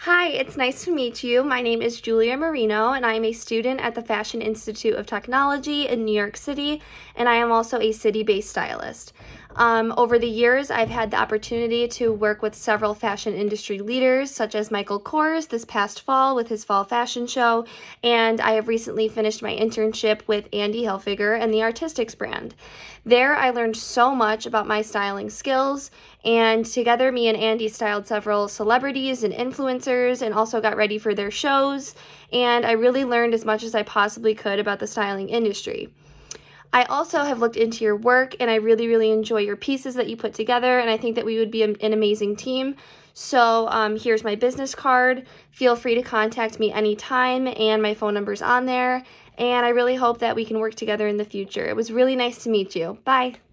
Hi, it's nice to meet you. My name is Julia Marino, and I am a student at the Fashion Institute of Technology in New York City, and I am also a city-based stylist. Over the years, I've had the opportunity to work with several fashion industry leaders, such as Michael Kors this past fall with his fall fashion show, and I have recently finished my internship with Andy Hilfiger and the Artistics brand. There, I learned so much about my styling skills, and together, me and Andy styled several celebrities and influencers and also got ready for their shows, and I really learned as much as I possibly could about the styling industry. I also have looked into your work, and I really enjoy your pieces that you put together, and I think that we would be an amazing team. So here's my business card. Feel free to contact me anytime, and my phone number's on there, and I really hope that we can work together in the future. It was really nice to meet you. Bye.